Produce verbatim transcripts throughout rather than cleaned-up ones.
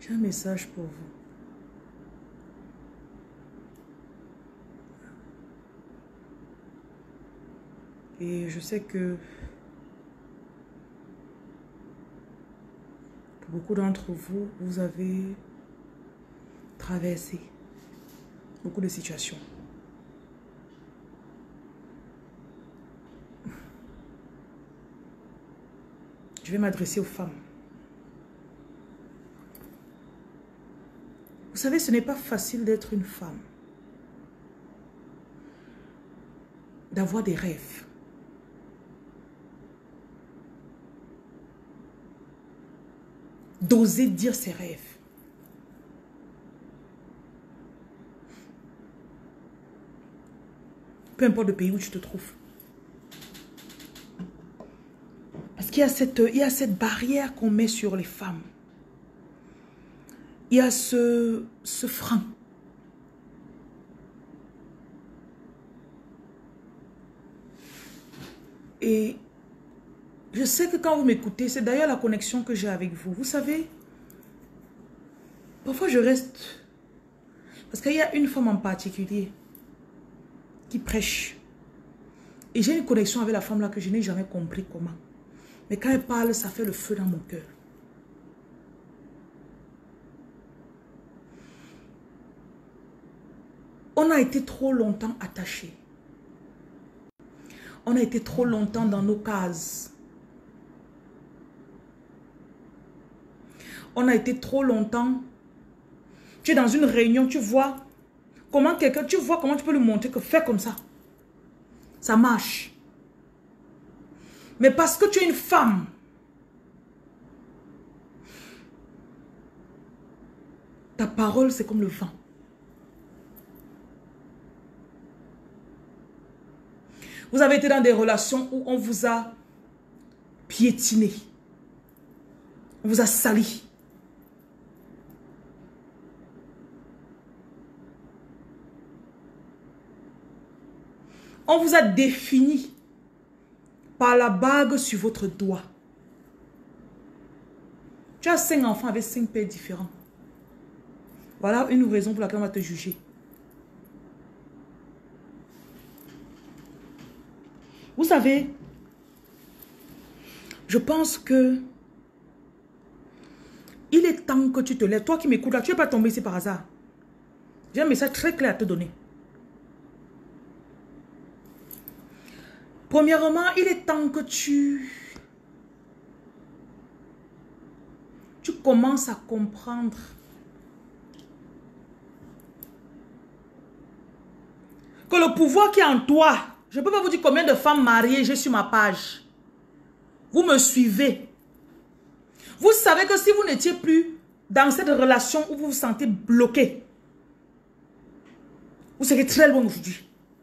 J'ai un message pour vous. Et je sais que pour beaucoup d'entre vous, vous avez traversé beaucoup de situations. Je vais m'adresser aux femmes. Vous savez, ce n'est pas facile d'être une femme. D'avoir des rêves. D'oser dire ses rêves. Peu importe le pays où tu te trouves. Parce qu'il y a cette, il y a cette barrière qu'on met sur les femmes. Il y a ce, ce frein. Et je sais que quand vous m'écoutez, c'est d'ailleurs la connexion que j'ai avec vous. Vous savez, parfois je reste... Parce qu'il y a une femme en particulier qui prêche. Et j'ai une connexion avec la femme là que je n'ai jamais compris comment. Mais quand elle parle, ça fait le feu dans mon cœur. On a été trop longtemps attachés. On a été trop longtemps dans nos cases. On a été trop longtemps. Tu es dans une réunion, tu vois comment quelqu'un, tu vois comment tu peux lui montrer que fais comme ça. Ça marche. Mais parce que tu es une femme, ta parole c'est comme le vent. Vous avez été dans des relations où on vous a piétiné. On vous a sali. On vous a défini par la bague sur votre doigt. Tu as cinq enfants avec cinq pères différents. Voilà une raison pour laquelle on va te juger. Vous savez, je pense que il est temps que tu te lèves. Toi qui m'écoutes là, tu n'es pas tombé ici par hasard. J'ai un message très clair à te donner. Premièrement, il est temps que tu... Tu commences à comprendre que le pouvoir qui est en toi, je ne peux pas vous dire combien de femmes mariées j'ai sur ma page. Vous me suivez. Vous savez que si vous n'étiez plus dans cette relation où vous vous sentez bloqué, vous serez très loin aujourd'hui.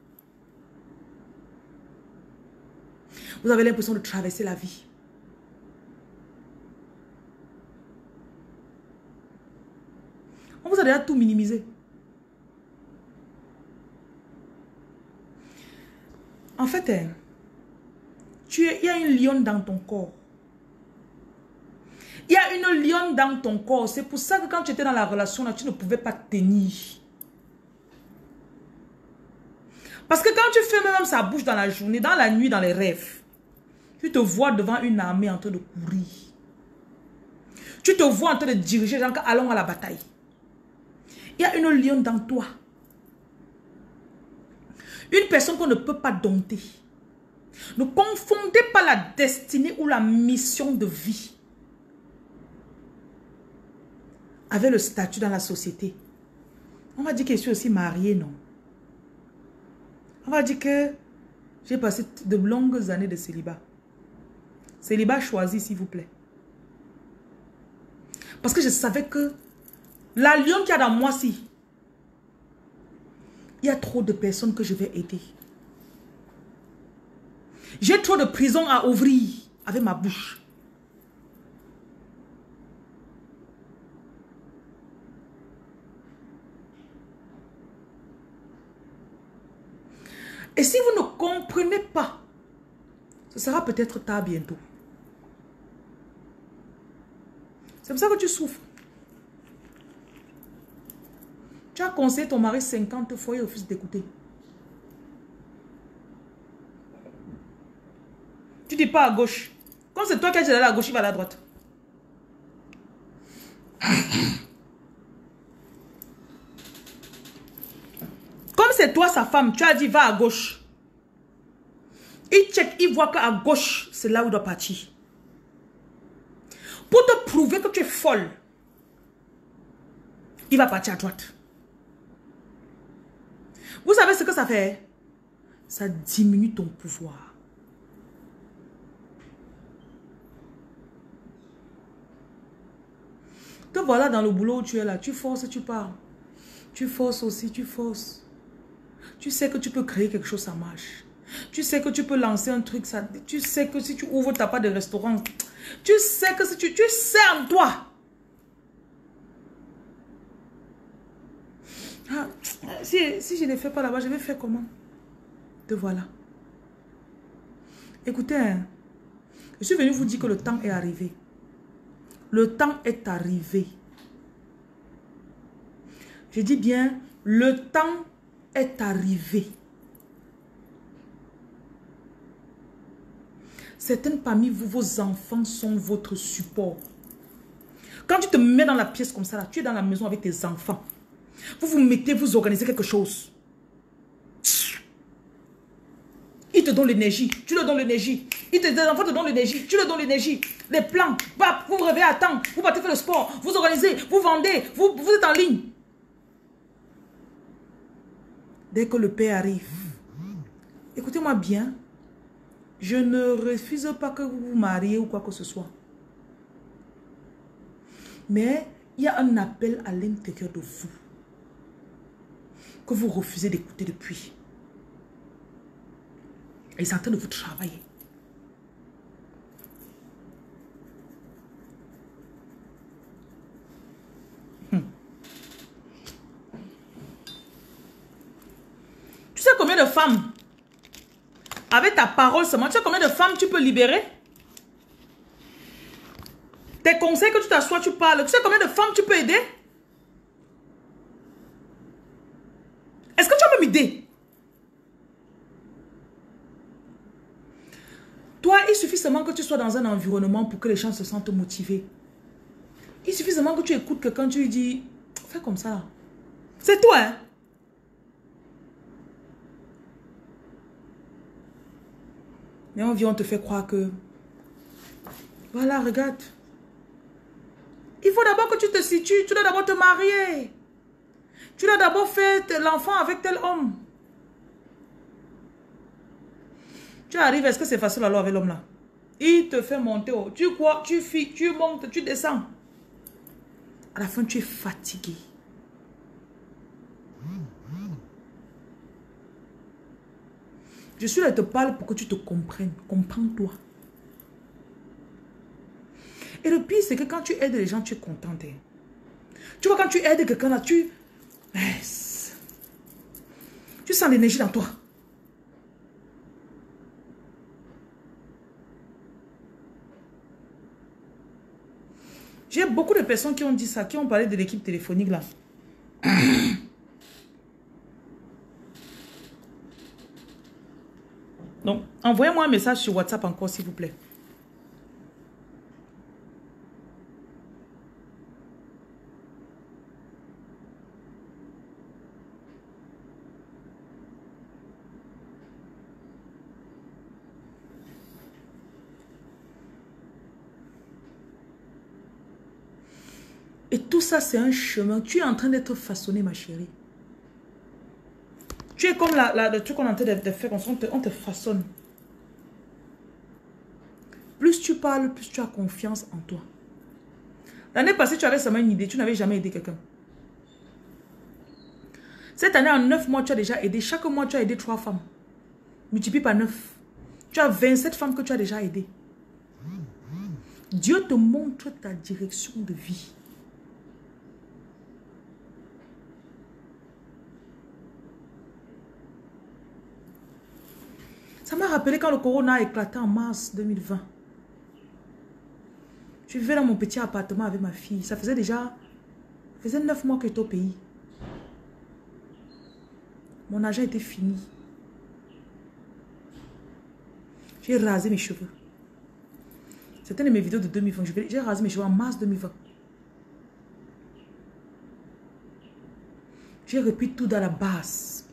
Vous avez l'impression de traverser la vie. On vous a déjà tout minimisé. En fait, hein, tu es, il y a une lionne dans ton corps. Il y a une lionne dans ton corps. C'est pour ça que quand tu étais dans la relation, là, tu ne pouvais pas tenir. Parce que quand tu fais même sa bouche dans la journée, dans la nuit, dans les rêves, tu te vois devant une armée en train de courir. Tu te vois en train de diriger, genre, allons à la bataille. Il y a une lionne dans toi. Une personne qu'on ne peut pas dompter. Ne confondez pas la destinée ou la mission de vie avec le statut dans la société. On va dire que je suis aussi mariée, non? On va dire que j'ai passé de longues années de célibat. Célibat choisi, s'il vous plaît. Parce que je savais que la lionne qu'il y a dans moi, si, il y a trop de personnes que je vais aider. J'ai trop de prisons à ouvrir avec ma bouche. Et si vous ne comprenez pas, ce sera peut-être tard bientôt. C'est pour ça que tu souffres. Tu as conseillé ton mari cinquante fois, il refuse d'écouter. Tu dis pas à gauche. Quand c'est toi qui as dit d'aller à gauche, il va à la droite. Comme c'est toi sa femme, tu as dit va à gauche. Il check, il voit qu'à gauche, c'est là où il doit partir. Pour te prouver que tu es folle, il va partir à droite. Vous savez ce que ça fait? Ça diminue ton pouvoir. Te voilà dans le boulot où tu es là. Tu forces, tu pars. Tu forces aussi, tu forces. Tu sais que tu peux créer quelque chose, ça marche. Tu sais que tu peux lancer un truc, ça. Tu sais que si tu ouvres ta part de restaurant, tu sais que si tu, tu sais en toi. Ah, si, si je ne fais pas là-bas, je vais faire comment? Te voilà. Écoutez, hein, je suis venu vous dire que le temps est arrivé. Le temps est arrivé. Je dis bien, le temps est arrivé. Certaines parmi vous, vos enfants sont votre support. Quand tu te mets dans la pièce comme ça, là, tu es dans la maison avec tes enfants. Vous vous mettez, vous organisez quelque chose. Ils te donnent l'énergie, tu leur donnes l'énergie. Ils te, tes enfants te donnent l'énergie, tu leur donnes l'énergie. Les plans, bap, vous vous réveillez à temps, vous partez faire le sport, vous organisez, vous vendez, vous, vous êtes en ligne. Dès que le Père arrive, écoutez-moi bien, je ne refuse pas que vous vous mariez ou quoi que ce soit. Mais il y a un appel à l'intérieur de vous que vous refusez d'écouter depuis. Et c'est en train de vous travailler. Hmm. Tu sais combien de femmes, avec ta parole seulement, tu sais combien de femmes tu peux libérer? Tes conseils que tu t'assois, tu parles. Tu sais combien de femmes tu peux aider? Est-ce que tu as même idée? Toi, il suffit seulement que tu sois dans un environnement pour que les gens se sentent motivés. Il suffit seulement que tu écoutes quelqu'un, tu lui dis, fais comme ça. C'est toi, hein? Mais on vient, on te fait croire que, voilà, regarde. Il faut d'abord que tu te situes, tu dois d'abord te marier. Tu dois d'abord faire l'enfant avec tel homme. Tu arrives, est-ce que c'est facile alors avec l'homme là? Il te fait monter haut. Tu crois, tu files, tu montes, tu descends. À la fin, tu es fatigué. Je suis là et te parle pour que tu te comprennes. Comprends-toi. Et le pire, c'est que quand tu aides les gens, tu es contente. Tu vois, quand tu aides quelqu'un là, tu... Tu sens l'énergie dans toi. J'ai beaucoup de personnes qui ont dit ça, qui ont parlé de l'équipe téléphonique là. Donc, envoyez-moi un message sur WhatsApp encore, s'il vous plaît. Et tout ça, c'est un chemin. Tu es en train d'être façonné, ma chérie. Tu es comme la, la, le truc qu'on est en train de, de faire, on te, on te façonne. Plus tu parles, plus tu as confiance en toi. L'année passée, tu avais seulement une idée, tu n'avais jamais aidé quelqu'un. Cette année, en neuf mois, tu as déjà aidé. Chaque mois, tu as aidé trois femmes. Multiplie par neuf. Tu as vingt-sept femmes que tu as déjà aidées. Dieu te montre ta direction de vie. Ça m'a rappelé quand le corona a éclaté en mars deux mille vingt. Je vivais dans mon petit appartement avec ma fille. Ça faisait déjà... Ça faisait neuf mois que j'étais au pays. Mon argent était fini. J'ai rasé mes cheveux. C'était une de mes vidéos de deux mille vingt. J'ai rasé mes cheveux en mars deux mille vingt. J'ai repris tout dans la base.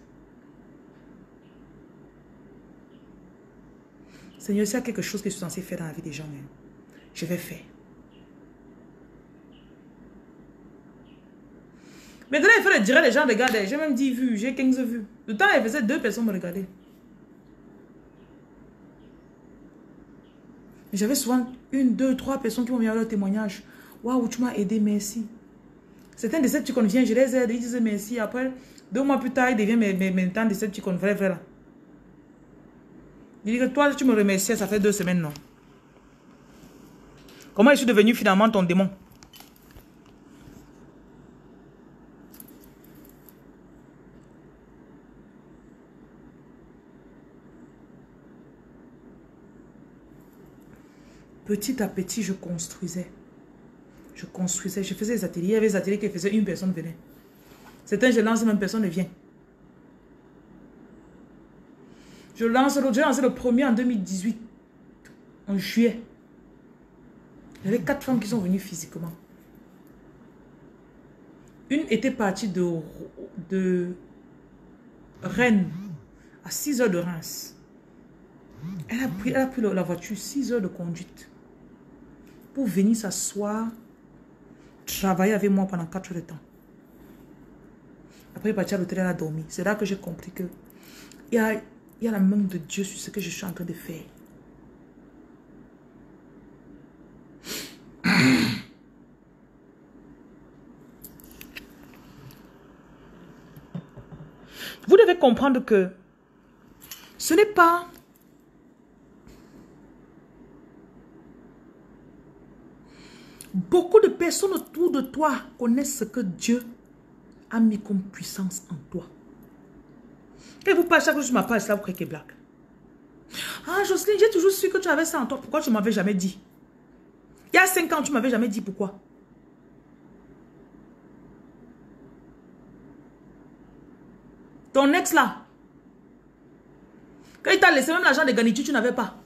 Seigneur, s'il y a quelque chose que je suis censé faire dans la vie des gens, hein, je vais faire. Maintenant, il faut le dire, les gens regardaient. J'ai même dix vues, j'ai quinze vues. Le temps, il faisait deux personnes me regarder. J'avais souvent une, deux, trois personnes qui m'ont mis leur témoignage. Waouh, tu m'as aidé, merci. Certains de ces petits viennent, je les aide, ils disent merci. Après, deux mois plus tard, ils deviennent mes, mes, mes temps de ces petits vrai, vrai là. Il dit que toi, tu me remerciais, ça fait deux semaines, non? Comment je suis devenu finalement ton démon? Petit à petit, je construisais. Je construisais, je faisais des ateliers. Il y avait des ateliers qui faisaient une personne venait. Certains, je lance, même personne ne vient. Je lance, j'ai lancé le premier en deux mille dix-huit, en juillet. Il y avait quatre femmes qui sont venues physiquement. Une était partie de, de Rennes à six heures de Reims. Elle a pris, elle a pris la voiture, six heures de conduite, pour venir s'asseoir, travailler avec moi pendant quatre heures de temps. Après, elle est partie à l'hôtel, elle a dormi. C'est là que j'ai compris que il y a, il y a la main de Dieu sur ce que je suis en train de faire. Vous devez comprendre que ce n'est pas beaucoup de personnes autour de toi connaissent ce que Dieu a mis comme puissance en toi. Et vous passez chaque jour sur ma page, là, vous croyez que blague. Ah, Jocelyne, j'ai toujours su que tu avais ça en toi. Pourquoi tu ne m'avais jamais dit? Il y a cinq ans, tu ne m'avais jamais dit pourquoi. Ton ex là, quand il t'a laissé même l'argent de garniture, tu n'avais pas.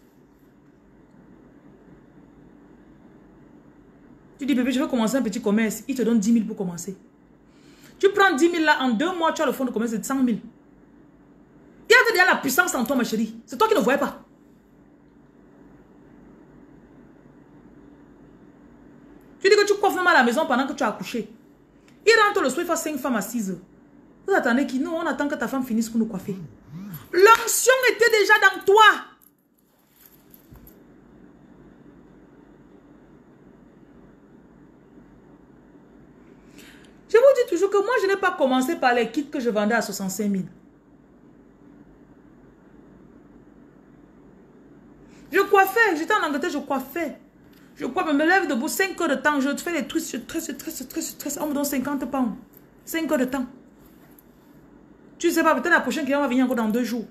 Tu dis, bébé, je vais commencer un petit commerce. Il te donne dix mille pour commencer. Tu prends dix mille là, en deux mois, tu as le fonds de commerce de cent mille. Il y a déjà la puissance en toi, ma chérie. C'est toi qui ne voyais pas. Tu dis que tu coiffes même à la maison pendant que tu as accouché. Il rentre le soir, il fait cinq femmes assises. Vous attendez qui? Non, on attend que ta femme finisse pour nous coiffer. L'onction était déjà dans toi. Je vous dis toujours que moi, je n'ai pas commencé par les kits que je vendais à soixante-cinq mille. Je coiffais, j'étais en Angleterre, je coiffais. Je coiffe, je me lève debout cinq heures de temps, je fais les trucs, je tresse, je tresse, je tresse, je tresse. On me donne cinquante pounds. cinq heures de temps. Tu ne sais pas, peut-être la prochaine cliente va venir encore dans deux jours.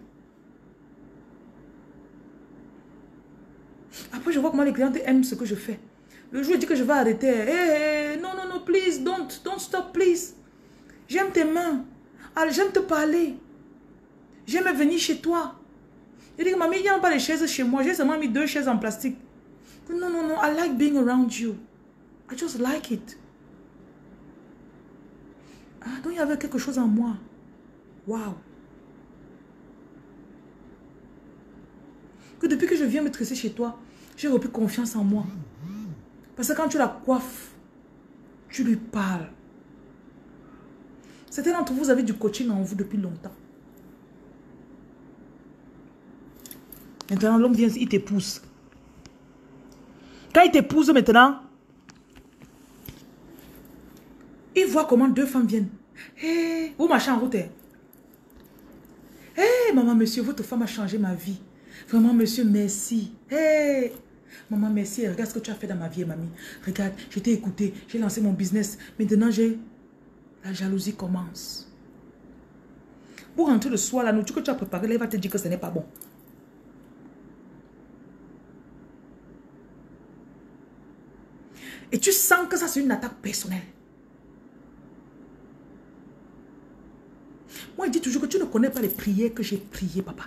Après, je vois comment les clientes aiment ce que je fais. Le jour où je dis que je vais arrêter. Hey, hey, non, non, non, please, don't, don't stop, please. J'aime tes mains. J'aime te parler. J'aime venir chez toi. Je dis que mamie, il n'y a pas de chaises chez moi. J'ai seulement mis deux chaises en plastique. Non, non, non, I like being around you. I just like it. Ah, donc il y avait quelque chose en moi. Wow. Que depuis que je viens me tresser chez toi, j'ai repris confiance en moi. Parce que quand tu la coiffes, tu lui parles. Certains d'entre vous, vous avez du coaching en vous depuis longtemps. Maintenant, l'homme vient, il t'épouse. Quand il t'épouse maintenant, il voit comment deux femmes viennent. Hé, hey, vous marchez en route. Hé, hey, maman, monsieur, votre femme a changé ma vie. Vraiment, monsieur, merci. Hé, hey, maman, merci. Regarde ce que tu as fait dans ma vie, mamie. Regarde, je t'ai écouté. J'ai lancé mon business. Maintenant, j'ai... La jalousie commence. Pour rentrer le soir, la nourriture que tu as préparée, elle va te dire que ce n'est pas bon. Et tu sens que ça, c'est une attaque personnelle. Moi, je dis toujours que tu ne connais pas les prières que j'ai priées, papa.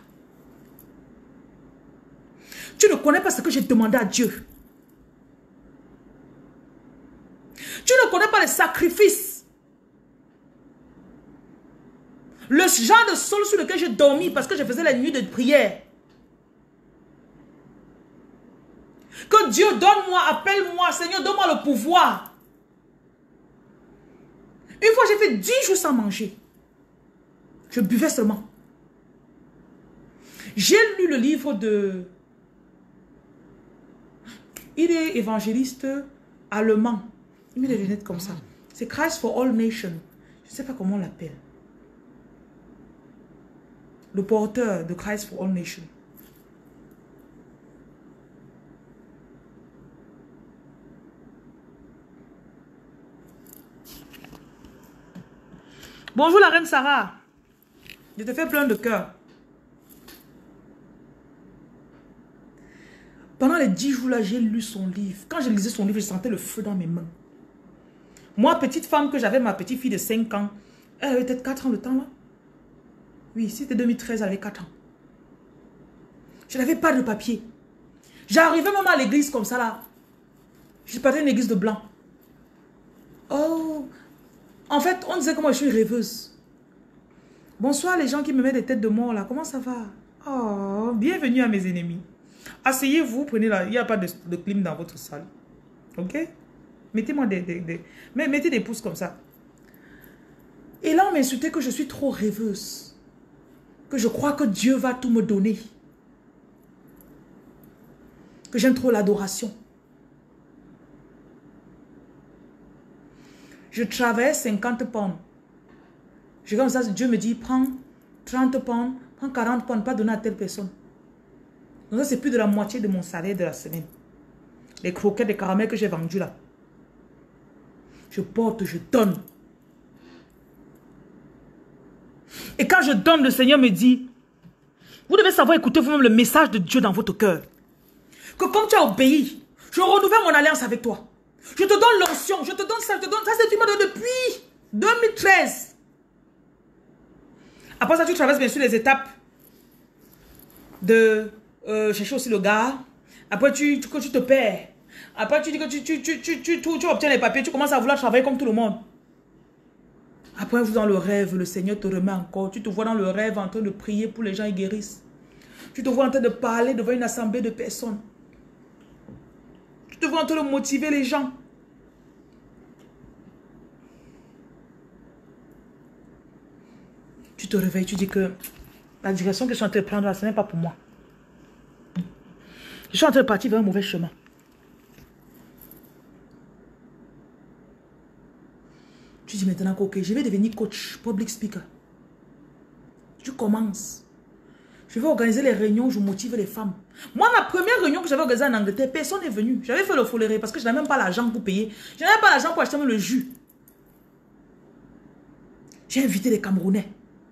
Tu ne connais pas ce que j'ai demandé à Dieu. Tu ne connais pas les sacrifices. Le genre de sol sur lequel j'ai dormi parce que je faisais la nuit de prière. Que Dieu donne-moi, appelle-moi, Seigneur, donne-moi le pouvoir. Une fois, j'ai fait dix jours sans manger. Je buvais seulement. J'ai lu le livre de... Il est évangéliste allemand. Il met des lunettes comme ça. C'est Christ for All Nations. Je ne sais pas comment on l'appelle. Le porteur de Christ for All Nations. Bonjour la reine Sarah. Je te fais plein de cœur. Pendant les dix jours là, j'ai lu son livre. Quand je lisais son livre, je sentais le feu dans mes mains. Moi, petite femme que j'avais, ma petite fille de cinq ans, elle avait peut-être quatre ans de temps là. Oui, c'était deux mille treize, elle avait quatre ans. Je n'avais pas de papier. J'arrivais même à l'église comme ça là. Je partais une église de blanc. Oh, en fait, on disait que moi je suis rêveuse. Bonsoir les gens qui me mettent des têtes de mort là. Comment ça va? Oh, bienvenue à mes ennemis. Asseyez-vous, prenez là. Il n'y a pas de, de clim dans votre salle. Ok? Mettez-moi des, des, des... Mais mettez des pouces comme ça. Et là, on m'insultait que je suis trop rêveuse. Que je crois que Dieu va tout me donner. Que j'aime trop l'adoration. Je travaillais cinquante pounds. Je comme ça, Dieu me dit, prends trente pounds, prends quarante pounds, pas donner à telle personne. Donc ça, c'est plus de la moitié de mon salaire de la semaine. Les croquettes, les caramels que j'ai vendus là. Je porte, je donne. Et quand je donne, le Seigneur me dit, vous devez savoir écouter vous-même le message de Dieu dans votre cœur. Que comme tu as obéi, je renouvelle mon alliance avec toi. Je te donne l'onction, je te donne ça, je te donne ça, c'est tu m'as donné depuis deux mille treize. Après ça, tu traverses bien sûr les étapes de euh, chercher aussi le gars. Après, tu, tu, tu te perds. Après, tu dis que tu, tu, tu, tu, tu, tu, tu obtiens les papiers, tu commences à vouloir travailler comme tout le monde. Après, vous dans le rêve, le Seigneur te remet encore. Tu te vois dans le rêve en train de prier pour les gens qui guérissent. Tu te vois en train de parler devant une assemblée de personnes. Tu te vois en train de motiver les gens. Tu te réveilles, tu dis que la direction que je suis en train de prendre là, ce n'est pas pour moi. Je suis en train de partir vers un mauvais chemin. Tu dis maintenant que okay, je vais devenir coach, public speaker. Tu commences. Je vais organiser les réunions où je motive les femmes. Moi, ma première réunion que j'avais organisée en Angleterre, personne n'est venu. J'avais fait le foléré parce que je n'avais même pas l'argent pour payer. Je n'avais pas l'argent pour acheter même le jus. J'ai invité les Camerounais.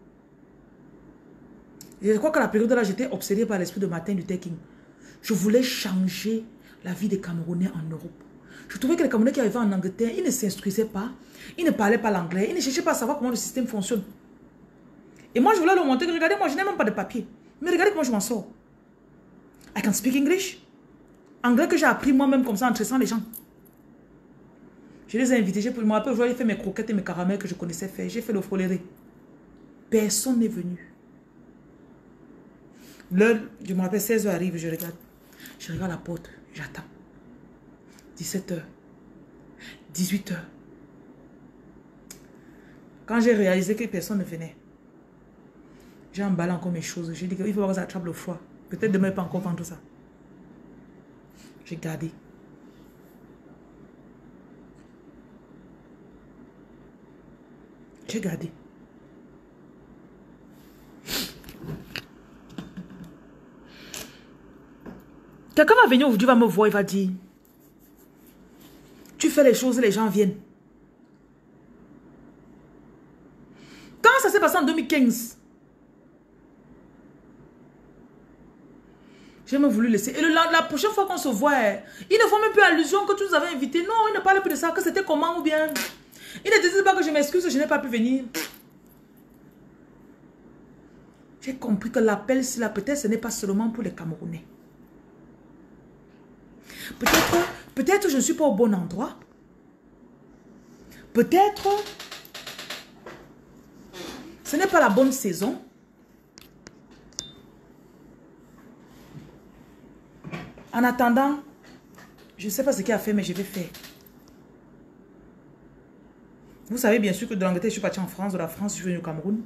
Je crois qu'à la période là, j'étais obsédée par l'esprit de Martin Luther King. Je voulais changer la vie des Camerounais en Europe. Je trouvais que les Camerounais qui arrivaient en Angleterre, ils ne s'instruisaient pas, ils ne parlaient pas l'anglais, ils ne cherchaient pas à savoir comment le système fonctionne. Et moi, je voulais leur montrer que, regardez, moi, je n'ai même pas de papier. Mais regardez comment je m'en sors. I can speak English. Anglais que j'ai appris moi-même comme ça en tressant les gens. Je les ai invités, je me rappelle, j'ai fait mes croquettes et mes caramels que je connaissais faire. J'ai fait le foléré. Personne n'est venu. L'heure, je me rappelle, seize heures arrive, je regarde. Je regarde la porte, j'attends. dix-sept heures. dix-huit heures. Quand j'ai réalisé que personne ne venait, j'ai emballé encore mes choses. J'ai dit qu'il faut que ça attrape le froid. Peut-être demain, pas encore vendre ça. J'ai gardé. J'ai gardé. Quelqu'un va venir aujourd'hui, va me voir, il va dire, tu fais les choses et les gens viennent. Quand ça s'est passé en deux mille quinze, j'ai même voulu laisser. Et le, la, la prochaine fois qu'on se voit, ils ne font même plus allusion que tu nous avais invités. Non, ils ne parlent plus de ça, que c'était comment ou bien. Ils ne te disent pas que je m'excuse, je n'ai pas pu venir. J'ai compris que l'appel, si là, peut-être ce n'est pas seulement pour les Camerounais. Peut-être, peut-être je ne suis pas au bon endroit. Peut-être ce n'est pas la bonne saison. En attendant, je ne sais pas ce qu'il a fait, mais je vais faire. Vous savez bien sûr que de l'Angleterre, je suis partie en France, de la France, je suis venue au Cameroun.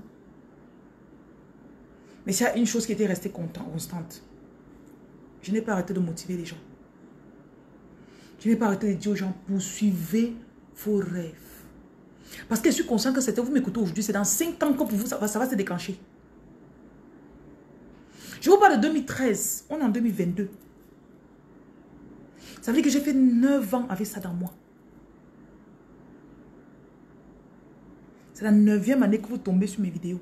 Mais il y a une chose qui était restée constante. Je n'ai pas arrêté de motiver les gens. Je n'ai pas arrêté de dire aux gens, poursuivez vos rêves. Parce que je suis conscient que c'était, vous m'écoutez aujourd'hui, c'est dans cinq ans que pour vous, ça va, ça va se déclencher. Je vous parle de deux mille treize, on est en deux mille vingt-deux. Ça veut dire que j'ai fait neuf ans avec ça dans moi. C'est la neuvième année que vous tombez sur mes vidéos.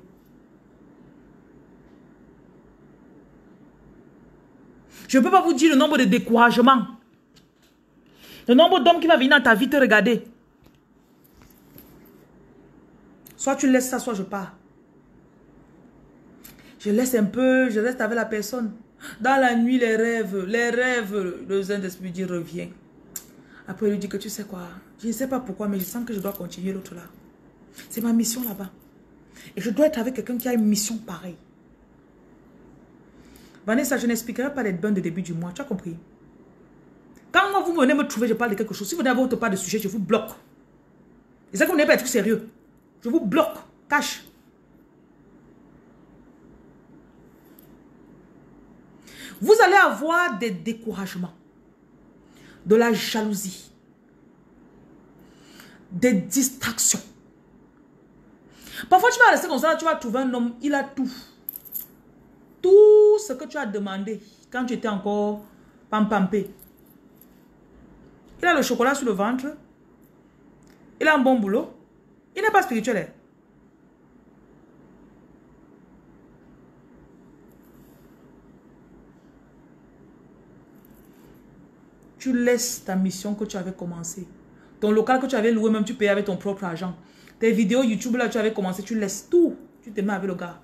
Je ne peux pas vous dire le nombre de découragements. Le nombre d'hommes qui va venir dans ta vie te regarder. Soit tu laisses ça, soit je pars. Je laisse un peu, je reste avec la personne. Dans la nuit, les rêves, les rêves, le Saint-Esprit dit reviens. Après, il lui dit que tu sais quoi, je ne sais pas pourquoi, mais je sens que je dois continuer l'autre là. C'est ma mission là-bas. Et je dois être avec quelqu'un qui a une mission pareille. Vanessa, je n'expliquerai pas les bains de début du mois, tu as compris? Quand moi, vous venez me trouver, je parle de quelque chose. Si vous n'avez pas de sujet, je vous bloque. Et ça que vous n'avez pas être sérieux. Je vous bloque, cache. Vous allez avoir des découragements, de la jalousie, des distractions. Parfois, tu vas rester comme ça, tu vas trouver un homme, il a tout. Tout ce que tu as demandé quand tu étais encore pampampé. Il a le chocolat sur le ventre. Il a un bon boulot. Il n'est pas spirituel. Hein? Tu laisses ta mission que tu avais commencé. Ton local que tu avais loué, même tu payais avec ton propre argent. Tes vidéos YouTube là, tu avais commencé, tu laisses tout. Tu te mets avec le gars.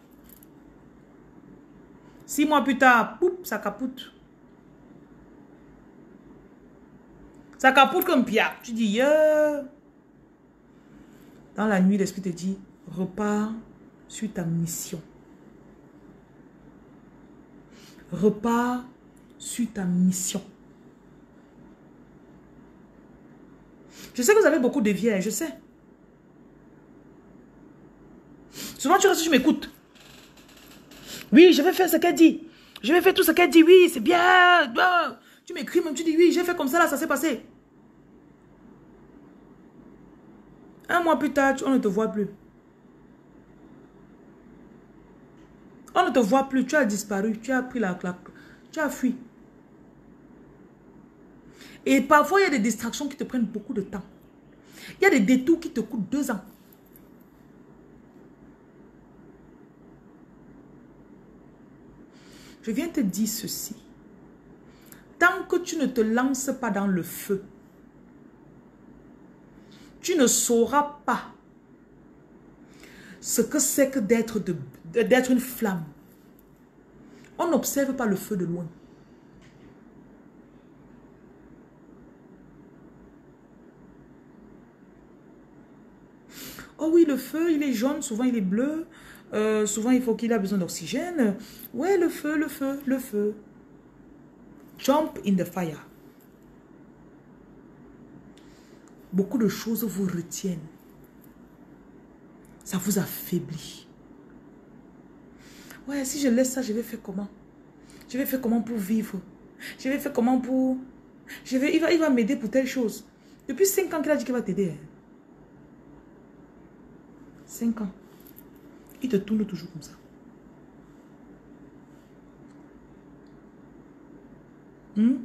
Six mois plus tard, poup, ça capoute. Ça capoute comme Pierre. Tu dis, yeah. Dans la nuit, l'esprit te dit, repars sur ta mission. Repars sur ta mission. Je sais que vous avez beaucoup de vierges, je sais. Souvent, tu restes, tu m'écoutes. Oui, je vais faire ce qu'elle dit. Je vais faire tout ce qu'elle dit. Oui, c'est bien. Tu m'écris même, tu dis oui, j'ai fait comme ça, là, ça s'est passé. Un mois plus tard, on ne te voit plus. On ne te voit plus, tu as disparu, tu as pris la claque, tu as fui. Et parfois, il y a des distractions qui te prennent beaucoup de temps. Il y a des détours qui te coûtent deux ans. Je viens te dire ceci. Tant que tu ne te lances pas dans le feu, tu ne sauras pas ce que c'est que d'être de, d'être une flamme. On n'observe pas le feu de loin. Oh oui, le feu, il est jaune, souvent il est bleu. Euh, souvent, il faut qu'il ait besoin d'oxygène. Ouais, le feu, le feu, le feu. Jump in the fire. Beaucoup de choses vous retiennent. Ça vous affaiblit. Ouais, si je laisse ça, je vais faire comment? Je vais faire comment pour vivre? Je vais faire comment pour... Je vais... Il va, il va m'aider pour telle chose. Depuis cinq ans qu'il a dit qu'il va t'aider. Hein. cinq ans. Il te tourne toujours comme ça. Hmm?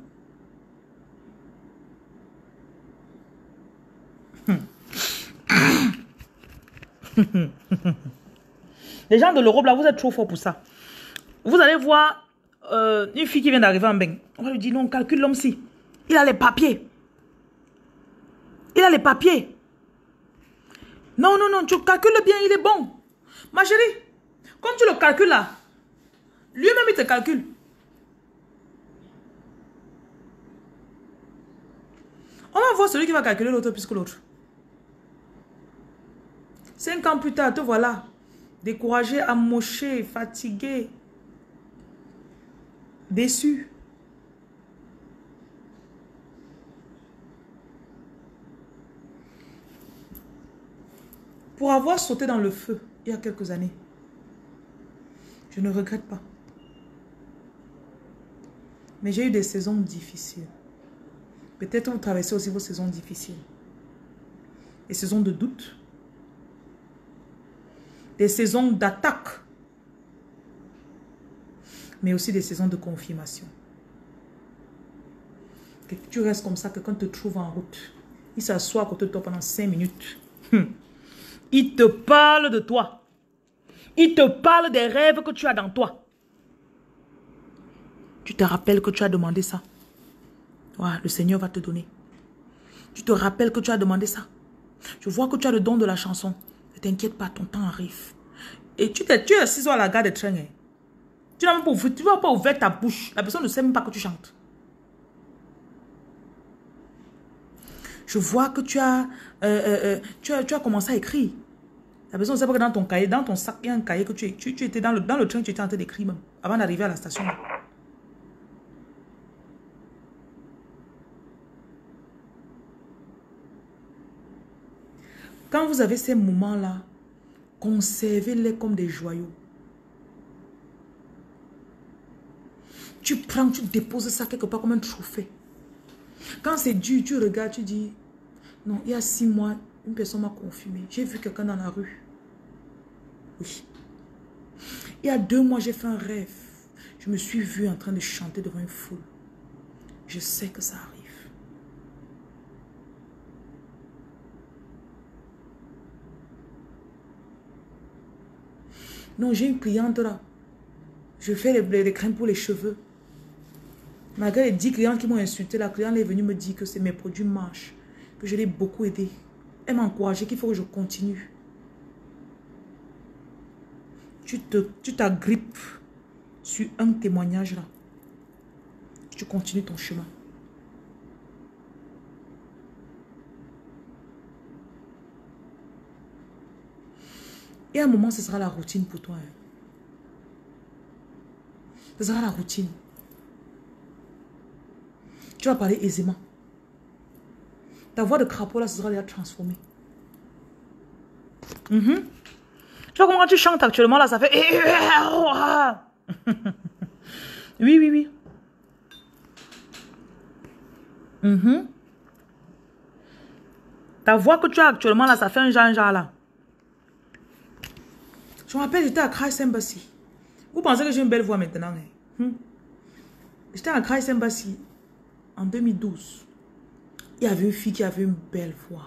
Les gens de l'Europe, là, vous êtes trop forts pour ça. Vous allez voir euh, une fille qui vient d'arriver en bain. On va lui dire, non, calcule l'homme-ci. Il a les papiers. Il a les papiers. Non, non, non, tu calcules bien, il est bon. Ma chérie, comme tu le calcules là, Lui-même, il te calcule. On va voir celui qui va calculer l'autre plus que l'autre. Cinq ans plus tard, te voilà. Découragé, amoché, fatigué. Déçu. Pour avoir sauté dans le feu il y a quelques années, je ne regrette pas. Mais j'ai eu des saisons difficiles. Peut-être vous traversez aussi vos saisons difficiles. Des saisons de doute. Des saisons d'attaque. Mais aussi des saisons de confirmation. Que tu restes comme ça, quelqu'un te trouve en route. Il s'assoit à côté de toi pendant cinq minutes. Hum. Il te parle de toi. Il te parle des rêves que tu as dans toi. Tu te rappelles que tu as demandé ça. Ouais, le Seigneur va te donner. Tu te rappelles que tu as demandé ça. Je vois que tu as le don de la chanson. Ne t'inquiète pas, ton temps arrive. Et tu es, tu es assis à la gare de train. Hein. Tu n'as même pas ouvert, tu vas pas ouvert ta bouche. La personne ne sait même pas que tu chantes. Je vois que tu as, euh, euh, euh, tu as, tu as commencé à écrire. La personne ne sait pas que dans ton cahier, dans ton sac, il y a un cahier que tu, tu, tu étais dans le, dans le train, tu étais en train d'écrire même, avant d'arriver à la station. Quand vous avez ces moments-là, conservez-les comme des joyaux. Tu prends, tu déposes ça quelque part comme un trophée. Quand c'est dur, tu regardes, tu dis, non, il y a six mois, une personne m'a confirmé. J'ai vu quelqu'un dans la rue. Oui. Il y a deux mois, j'ai fait un rêve. Je me suis vue en train de chanter devant une foule. Je sais que ça arrive. Non, j'ai une cliente là. Je fais les, les, les crèmes pour les cheveux. Malgré les dix clients qui m'ont insulté, la cliente est venue me dire que c'est mes produits marchent. Que je l'ai beaucoup aidé. Elle m'a encouragé qu'il faut que je continue. Tu te, tu t'agrippes sur un témoignage là. Tu continues ton chemin. Et à un moment, ce sera la routine pour toi. Hein. Ce sera la routine. Tu vas parler aisément. Ta voix de crapaud là, ce sera déjà transformée. Mm-hmm. Tu vois comment tu chantes actuellement là, ça fait... Oui, oui, oui. Mm-hmm. Ta voix que tu as actuellement là, ça fait un genre, genre là. Je me rappelle, j'étais à Christ Embassy. Vous pensez que j'ai une belle voix maintenant? Hein? Hmm? J'étais à Christ Embassy en deux mille douze. Il y avait une fille qui avait une belle voix.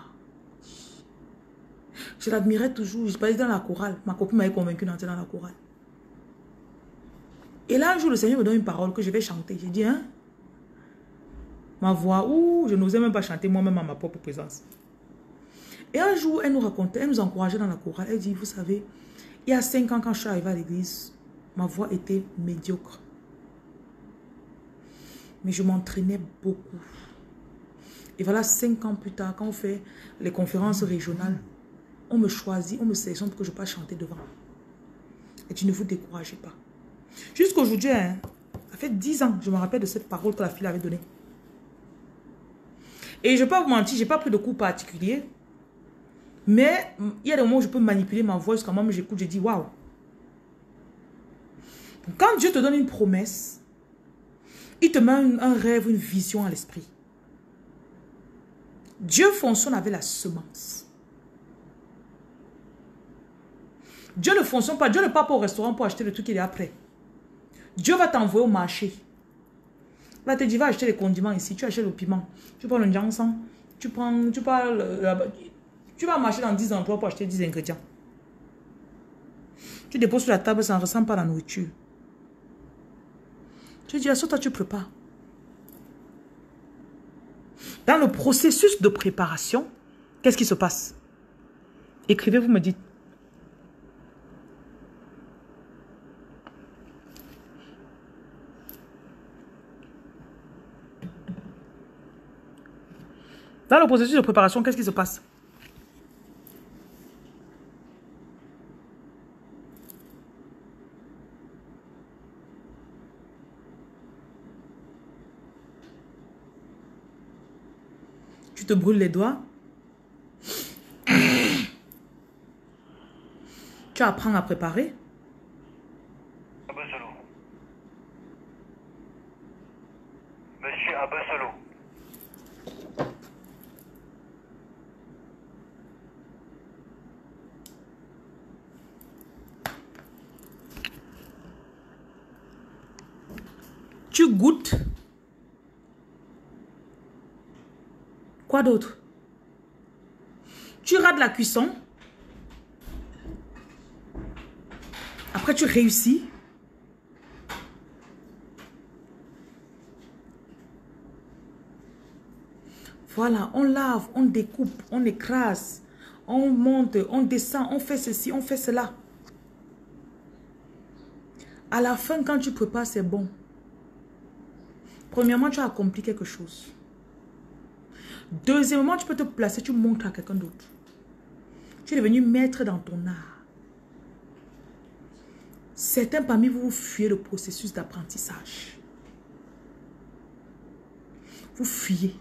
Je l'admirais toujours. Je parlais dans la chorale. Ma copine m'avait convaincue d'entrer dans la chorale. Et là, un jour, le Seigneur me donne une parole que je vais chanter. J'ai dit, hein? Ma voix, ouh, je n'osais même pas chanter moi-même à ma propre présence. Et un jour, elle nous racontait, elle nous encourageait dans la chorale. Elle dit, vous savez, il y a cinq ans, quand je suis arrivée à l'église, ma voix était médiocre. Mais je m'entraînais beaucoup. Et voilà, cinq ans plus tard, quand on fait les conférences régionales, on me choisit, on me sélectionne pour que je puisse chanter devant. Et tu ne vous découragez pas. Jusqu'aujourd'hui, hein, ça fait dix ans que je me rappelle de cette parole que la fille avait donnée. Et je ne vais pas vous mentir, je n'ai pas pris de cours particuliers. Mais il y a des moments où je peux manipuler ma voix jusqu'à moi, mais j'écoute, je dis waouh. Quand Dieu te donne une promesse, il te met un, un rêve, une vision à l'esprit. Dieu fonctionne avec la semence. Dieu ne fonctionne pas. Dieu ne part pas au restaurant pour acheter le truc qu'il est après. Dieu va t'envoyer au marché. Il va te dire, va acheter les condiments ici. Tu achètes le piment. Tu prends le jansan. Tu prends, tu parles là-bas. Tu vas marcher dans dix endroits pour acheter dix ingrédients. Tu déposes sur la table, ça ne ressemble pas à la nourriture. Tu dis, à ce toi tu prépares. Dans le processus de préparation, qu'est-ce qui se passe? Écrivez, vous me dites. Dans le processus de préparation, qu'est-ce qui se passe? Tu te brûles les doigts. Tu apprends à préparer. Abasolo. Monsieur Abasolo. Tu goûtes. Quoi d'autre? Tu rates la cuisson. Après, tu réussis. Voilà, on lave, on découpe, on écrase, on monte, on descend, on fait ceci, on fait cela. À la fin, quand tu prépares, c'est bon. Premièrement, tu as accompli quelque chose. Deuxièmement, tu peux te placer, tu montres à quelqu'un d'autre. Tu es devenu maître dans ton art. Certains parmi vous, vous fuyez le processus d'apprentissage. Vous fuyez.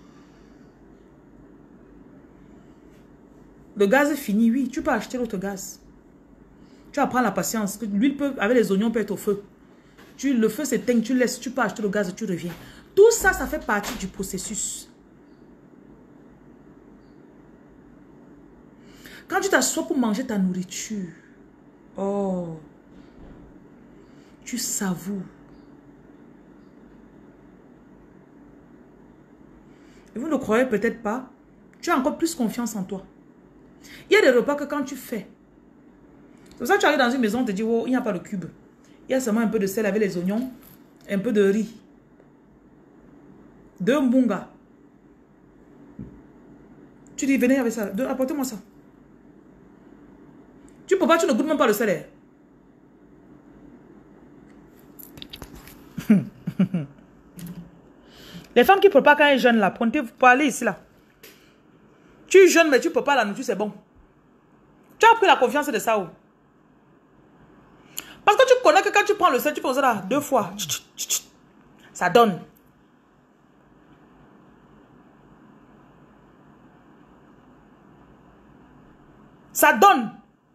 Le gaz est fini, oui, tu peux acheter l'autre gaz. Tu apprends la patience. L'huile peut, avec les oignons, peut être au feu. Tu, le feu s'éteint, tu laisses, tu peux acheter le gaz, tu reviens. Tout ça, ça fait partie du processus. Quand tu t'assois pour manger ta nourriture, oh, tu savoures. Et vous ne croyez peut-être pas, tu as encore plus confiance en toi. Il y a des repas que quand tu fais, c'est pour ça que tu arrives dans une maison, on te dit, oh, il n'y a pas de cube. Il y a seulement un peu de sel avec les oignons, un peu de riz, deux mbunga. Tu dis, venez avec ça, apportez-moi ça. Tu peux pas, tu ne goûtes même pas le salaire. Les femmes qui ne peuvent pas quand elles jeûnent là, pointez, vous parlez ici là. Tu jeûnes mais tu ne peux pas la nourriture, c'est bon. Tu as pris la confiance de ça où? Parce que tu connais que quand tu prends le sel, tu fais ça là deux fois. Ça donne. Ça donne.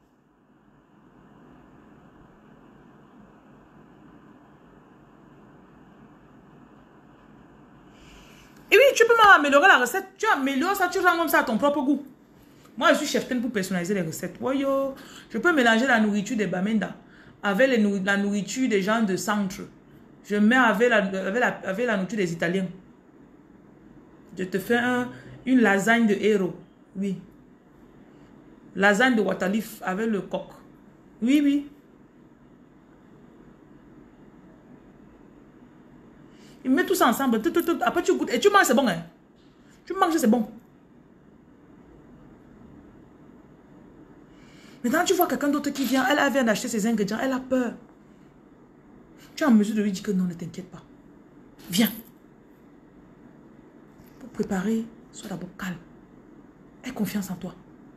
Et oui, tu peux même améliorer la recette. Tu améliores ça, tu rends comme ça à ton propre goût. Moi, je suis cheftaine pour personnaliser les recettes. Voyons, je peux mélanger la nourriture des Bamenda avec les nou la nourriture des gens de centre. Je mets avec la, avec la, avec la nourriture des Italiens. Je te fais un, une lasagne de héros. Oui. Lasagne de Waterleaf avec le coq. Oui, oui. Ils mettent tout ça ensemble. Tout, tout, tout. Après, tu goûtes. Et tu manges, c'est bon. Hein? Tu manges, c'est bon. Maintenant, tu vois quelqu'un d'autre qui vient. Elle vient d'acheter ses ingrédients. Elle a peur. Tu es en mesure de lui dire que non, ne t'inquiète pas. Viens. Pour préparer, sois d'abord calme. Aie confiance en toi.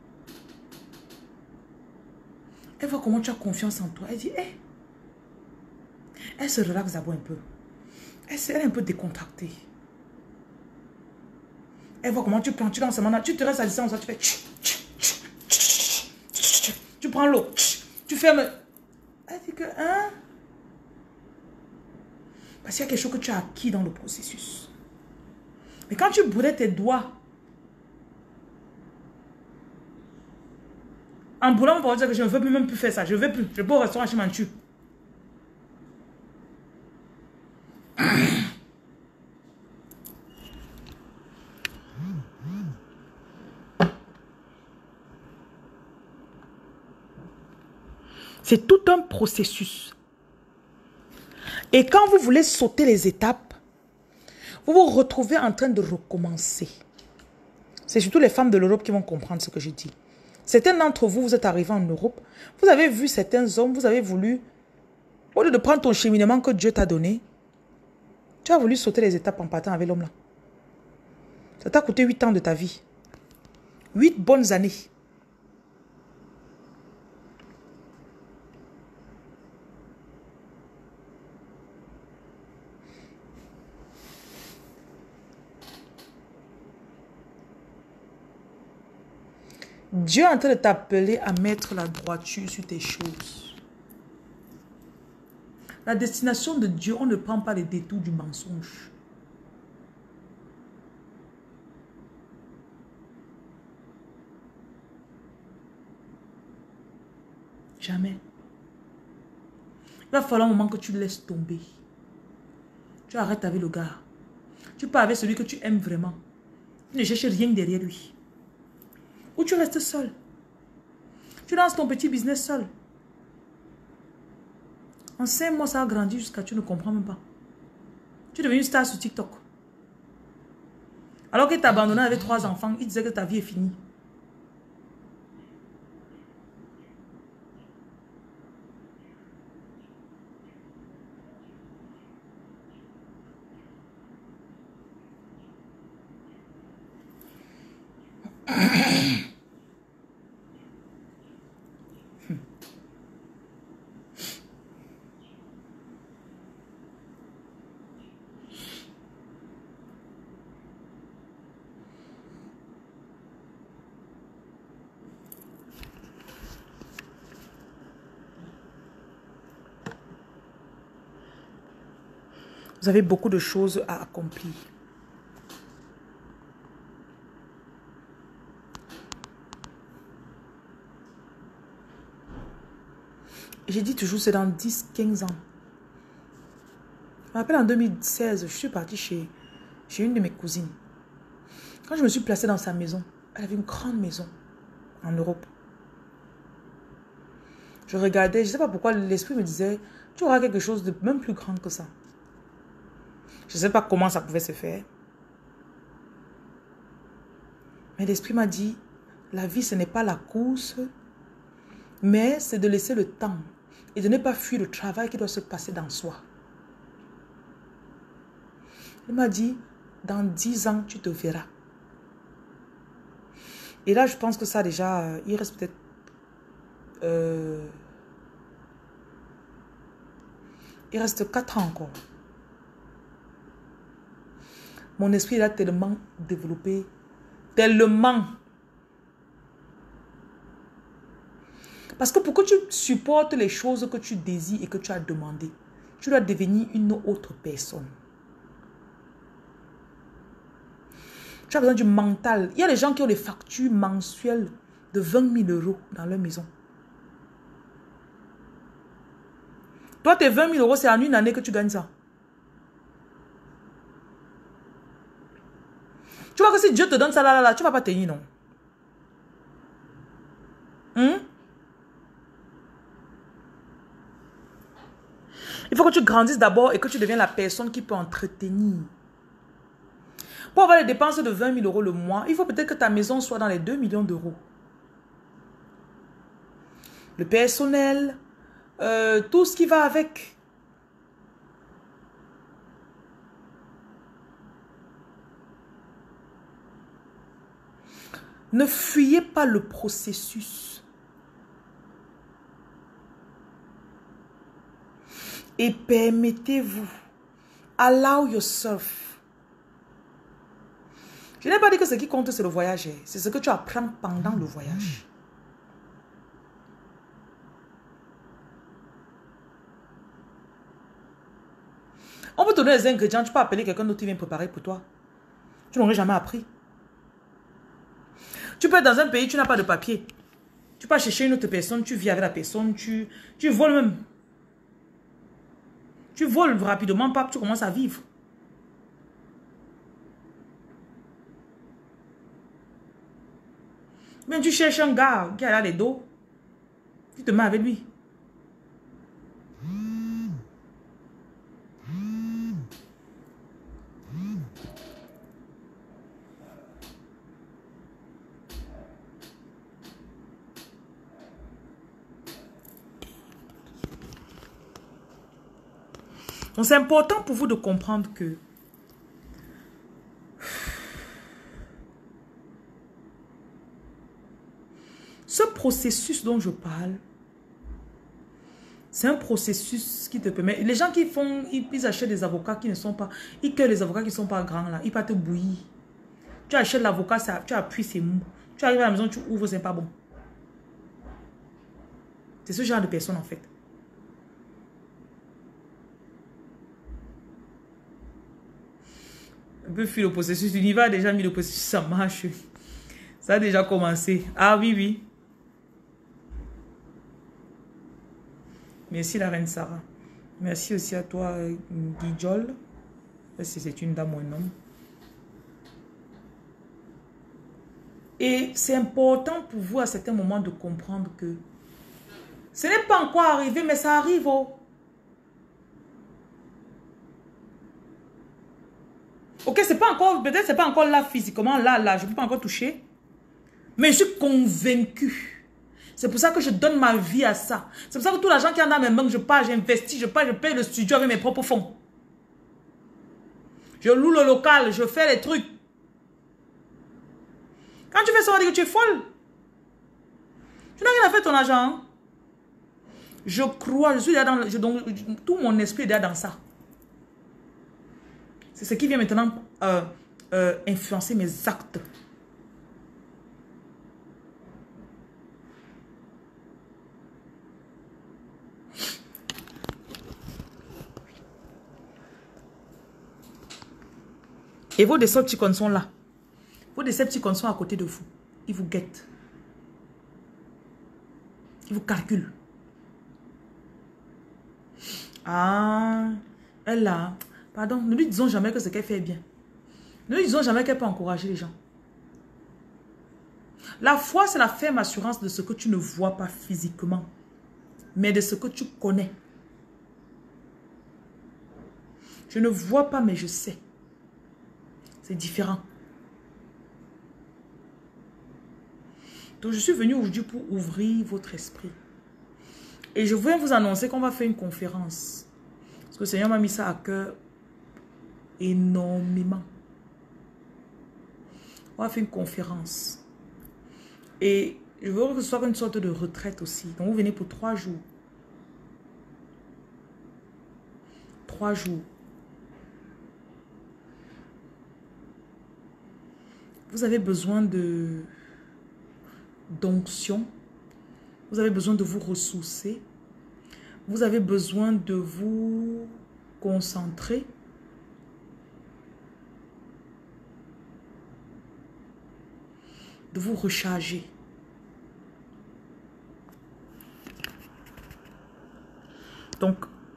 Elle voit comment tu as confiance en toi. Elle dit, hé. Hey. Elle se relaxe d'abord un peu. Elle, elle est un peu décontractée. Elle voit comment tu prends, tu lances ce moment, tu te restes à distance, tu fais... Tu prends l'eau, tu fermes... Elle dit que... Hein? Parce qu'il y a quelque chose que tu as acquis dans le processus. Mais quand tu brûlais tes doigts, en brûlant, on va dire que je ne veux plus même plus faire ça. Je ne veux plus. Je peux au restaurant, je m'en tue. C'est tout un processus. Et quand vous voulez sauter les étapes, vous vous retrouvez en train de recommencer. C'est surtout les femmes de l'Europe qui vont comprendre ce que je dis. Certains d'entre vous, vous êtes arrivés en Europe, vous avez vu certains hommes, vous avez voulu, au lieu de prendre ton cheminement que Dieu t'a donné, tu as voulu sauter les étapes en partant avec l'homme là. Ça t'a coûté huit ans de ta vie. Huit bonnes années. Dieu est en train de t'appeler à mettre la droiture sur tes choses. La destination de Dieu, on ne prend pas les détours du mensonge. Jamais. Il va falloir un moment que tu laisses tomber. Tu arrêtes avec le gars. Tu pars avec celui que tu aimes vraiment. Tu ne cherches rien derrière lui. Ou tu restes seul. Tu lances ton petit business seul. En cinq mois, ça a grandi jusqu'à tu ne comprends même pas. Tu es devenu star sur TikTok. Alors que tu as abandonné avec trois enfants, il disait que ta vie est finie. Vous avez beaucoup de choses à accomplir. J'ai dit toujours, c'est dans dix quinze ans. Je me rappelle en deux mille seize, je suis partie chez, chez une de mes cousines. Quand je me suis placée dans sa maison, elle avait une grande maison en Europe. Je regardais, je ne sais pas pourquoi l'esprit me disait, tu auras quelque chose de même plus grand que ça. Je ne sais pas comment ça pouvait se faire. Mais l'esprit m'a dit, la vie, ce n'est pas la course, mais c'est de laisser le temps et de ne pas fuir le travail qui doit se passer dans soi. Il m'a dit, dans dix ans, tu te verras. Et là, je pense que ça déjà, euh, il reste peut-être... Euh, il reste quatre ans encore. Mon esprit est là tellement développé, tellement. Parce que pour que tu supportes les choses que tu désires et que tu as demandé, tu dois devenir une autre personne. Tu as besoin du mental. Il y a des gens qui ont des factures mensuelles de vingt mille euros dans leur maison. Toi, tes vingt mille euros, c'est en une année que tu gagnes ça. Tu vois que si Dieu te donne ça là, là, là, tu ne vas pas tenir, non? Hum? Il faut que tu grandisses d'abord et que tu deviennes la personne qui peut entretenir. Pour avoir les dépenses de vingt mille euros le mois, il faut peut-être que ta maison soit dans les deux millions d'euros. Le personnel, euh, tout ce qui va avec. Ne fuyez pas le processus. Et permettez-vous. Allow yourself. Je n'ai pas dit que ce qui compte, c'est le voyage. C'est ce que tu apprends pendant le voyage. On peut te donner les ingrédients. Tu peux appeler quelqu'un d'autre qui vient préparer pour toi. Tu n'aurais jamais appris. Tu peux être dans un pays, tu n'as pas de papier. Tu peux chercher une autre personne, tu vis avec la personne, tu, tu voles même. Tu voles rapidement, pape, tu commences à vivre. Mais tu cherches un gars qui a là les dos, tu te mets avec lui. Donc c'est important pour vous de comprendre que Ce processus dont je parle, c'est un processus qui te permet... Les gens qui font, ils, ils achètent des avocats qui ne sont pas... Ils cueillent les avocats qui ne sont pas grands là. Ils partent te bouillir. Tu achètes l'avocat, tu appuies, c'est mou. Tu arrives à la maison, tu ouvres, c'est pas bon. C'est ce genre de personne en fait. Un peu fuir le processus. L'univers a déjà mis le processus, ça marche. Ça a déjà commencé. Ah oui, oui. Merci la reine Sarah. Merci aussi à toi, Guijol. Si c'est une dame ou un homme. Et c'est important pour vous à certains moments de comprendre que ce n'est pas encore arrivé, mais ça arrive. Oh. Ok, c'est pas encore, peut-être c'est pas encore là physiquement, là, là, je ne peux pas encore toucher. Mais je suis convaincue. C'est pour ça que je donne ma vie à ça. C'est pour ça que tout l'argent qui est dans mes mains, je pars, j'investis, je pars, je paye le studio avec mes propres fonds. Je loue le local, je fais les trucs. Quand tu fais ça, on va dire que tu es folle. Tu n'as rien à faire ton argent. Hein? Je crois, je suis là dans, je, donc, tout mon esprit est là dans ça. C'est ce qui vient maintenant euh, euh, influencer mes actes. Et vos Decepticons sont là. Vos Decepticons sont à côté de vous. Ils vous guettent. Ils vous calculent. Ah, elle là. Pardon, ne lui disons jamais que ce qu'elle fait est bien. Ne lui disons jamais qu'elle peut encourager les gens. La foi, c'est la ferme assurance de ce que tu ne vois pas physiquement, mais de ce que tu connais. Je ne vois pas, mais je sais. C'est différent. Donc, je suis venue aujourd'hui pour ouvrir votre esprit. Et je voulais vous annoncer qu'on va faire une conférence. Parce que le Seigneur m'a mis ça à cœur énormément. On va faire une conférence. Et je veux que ce soit une sorte de retraite aussi. Donc, vous venez pour trois jours. Trois jours. Vous avez besoin de d'onction. Vous avez besoin de vous ressourcer. Vous avez besoin de vous concentrer. De vous recharger. Donc,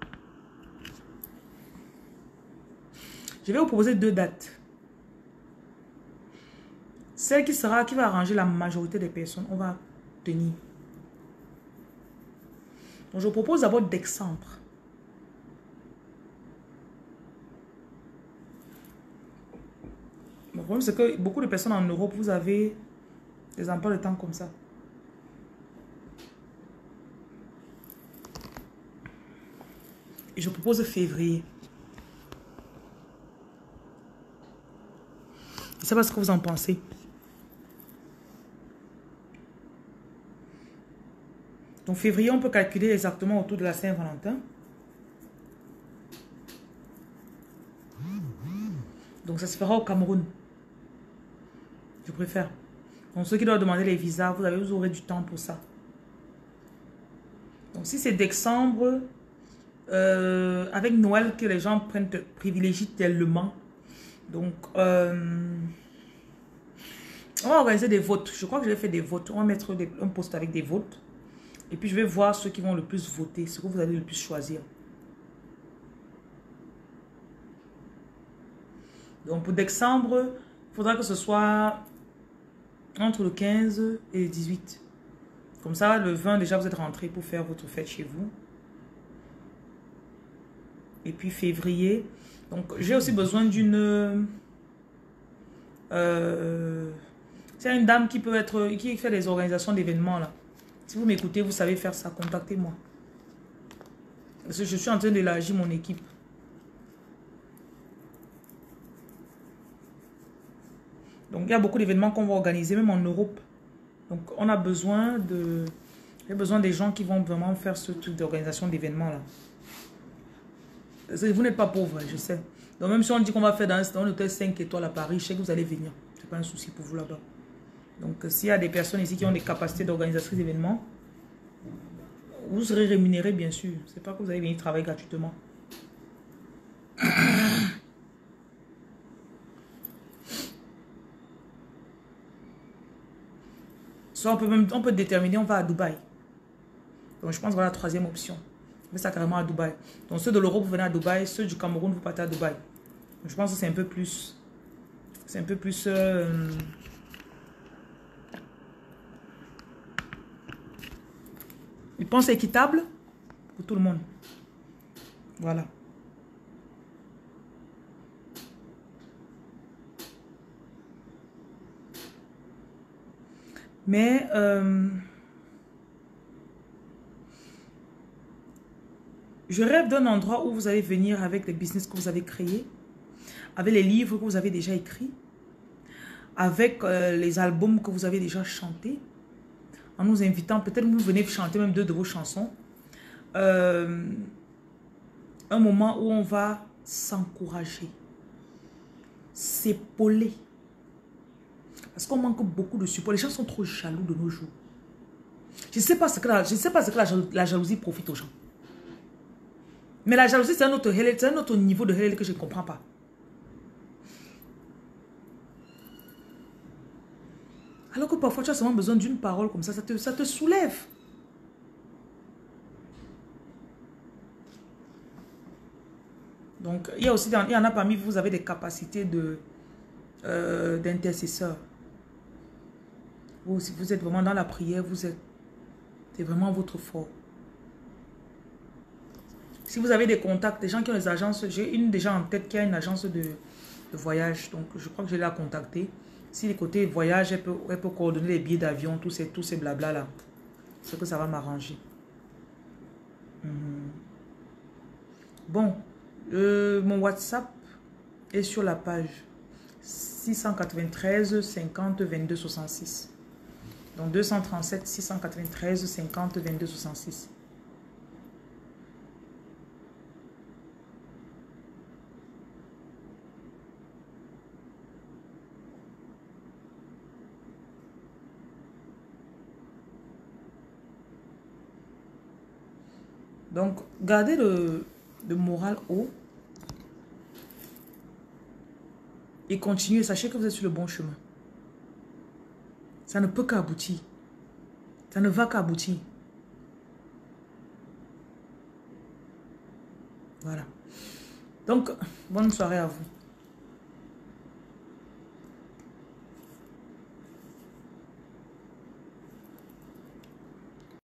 je vais vous proposer deux dates. Celle qui sera, qui va arranger la majorité des personnes, on va tenir. Donc, je vous propose d'abord décembre. Le problème, c'est que beaucoup de personnes en Europe, vous avez des emplois de temps comme ça. Et je propose février. Je ne sais pas ce que vous en pensez. Donc, février, on peut calculer exactement autour de la Saint-Valentin. Donc, ça se fera au Cameroun. Je préfère. Donc, ceux qui doivent demander les visas, vous, avez, vous aurez du temps pour ça. Donc, si c'est décembre, euh, avec Noël, que les gens prennent, privilégient tellement. Donc, euh, on va organiser des votes. Je crois que je vais faire des votes. On va mettre des, un post avec des votes. Et puis, je vais voir ceux qui vont le plus voter, ce que vous allez le plus choisir. Donc, pour décembre, il faudra que ce soit entre le quinze et le dix-huit. Comme ça, le vingt, déjà, vous êtes rentré pour faire votre fête chez vous. Et puis, février. Donc, j'ai aussi besoin d'une... Euh, c'est une dame qui peut être... qui fait des organisations d'événements, là. Si vous m'écoutez, vous savez faire ça, contactez-moi. Parce que je suis en train d'élargir mon équipe. Donc, il y a beaucoup d'événements qu'on va organiser, même en Europe. Donc, on a besoin de... J'ai besoin des gens qui vont vraiment faire ce truc d'organisation d'événements-là. Vous n'êtes pas pauvre, je sais. Donc, même si on dit qu'on va faire dans un hôtel cinq étoiles à Paris, je sais que vous allez venir. Ce n'est pas un souci pour vous là-bas. Donc, s'il y a des personnes ici qui ont des capacités d'organisatrice d'événements, vous serez rémunéré, bien sûr. Ce n'est pas que vous allez venir travailler gratuitement. Soit on peut, même, on peut déterminer, on va à Dubaï. Donc, je pense que voilà la troisième option. On fait ça carrément à Dubaï. Donc, ceux de l'Europe, vous venez à Dubaï. Ceux du Cameroun, vous partez à Dubaï. Donc, je pense que c'est un peu plus... C'est un peu plus... Euh, je pense équitable pour tout le monde. Voilà. Mais... Euh, je rêve d'un endroit où vous allez venir avec les business que vous avez créés, avec les livres que vous avez déjà écrits, avec euh, les albums que vous avez déjà chantés, en nous invitant, peut-être vous venez chanter même deux de vos chansons. Euh, un moment où on va s'encourager, s'épauler. Parce qu'on manque beaucoup de support. Les gens sont trop jaloux de nos jours. Je ne sais pas ce que, la, je sais pas ce que la, la jalousie profite aux gens. Mais la jalousie, c'est un autre, c'est un autre niveau de réel que je ne comprends pas. Alors que parfois, tu as seulement besoin d'une parole comme ça, ça te, ça te soulève. Donc, il y a aussi, il y en a parmi vous, vous avez des capacités de, euh, d'intercesseur. Vous, si vous êtes vraiment dans la prière, vous êtes, c'est vraiment votre fort. Si vous avez des contacts, des gens qui ont des agences, j'ai une déjà en tête qui a une agence de, de voyage. Donc, je crois que je l'ai contactée. Si les côtés voyage, elle peut, elle peut coordonner les billets d'avion, tous ces, tous ces blabla là. C'est que ça va m'arranger. Mmh. Bon, euh, mon WhatsApp est sur la page six cent quatre-vingt-treize cinquante vingt-deux soixante-six. Donc, deux cent trente-sept six cent quatre-vingt-treize cinquante vingt-deux soixante-six. Donc, gardez le, le moral haut et continuez. Sachez que vous êtes sur le bon chemin. Ça ne peut qu'aboutir. Ça ne va qu'aboutir. Voilà. Donc, bonne soirée à vous.